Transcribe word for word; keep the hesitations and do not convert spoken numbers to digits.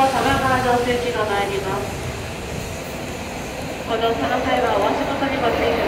多摩川上水機が参ります。ご乗車の際はお足元にご注意ください。